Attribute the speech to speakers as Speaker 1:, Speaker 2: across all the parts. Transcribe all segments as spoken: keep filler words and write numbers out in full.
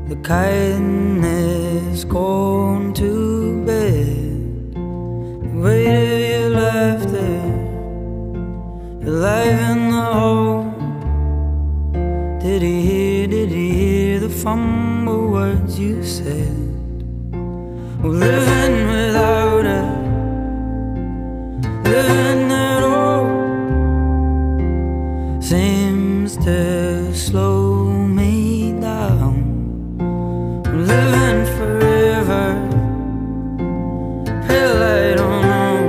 Speaker 1: The kindness gone to bed. The weight of your laughter, your life in the hole. Did he hear, did he hear the fumble words you said? Well, living without her, living at all, seems to slow me down. Living forever, pale I don't know.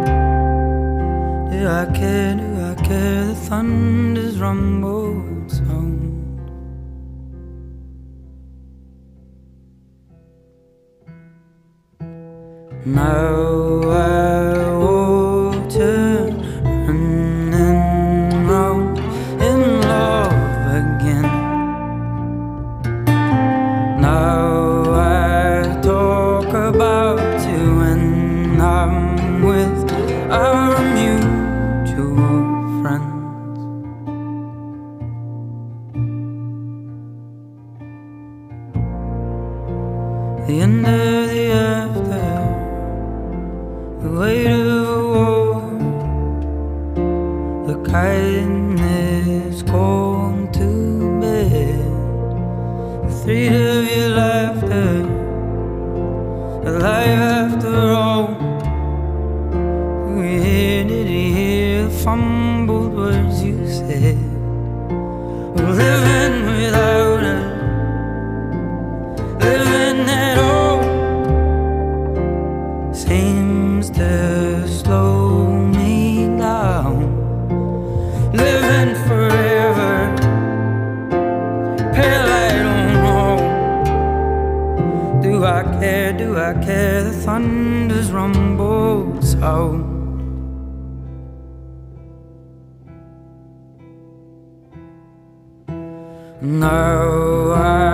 Speaker 1: Do I care, do I care, the thunder's rumble sound. Now I water running round in love again. Now I talk about you when I'm with our mutual friends. The end of the after, the weight of a war, the kindness gone to bed. The threat of your laughter, a life after all. Did he hear, did he hear the fumbled words you said? Living without her, living at all, seems to slow me down. Living forever, pale I don't know. Do I care, do I care, the thunder's rumble sound. Now I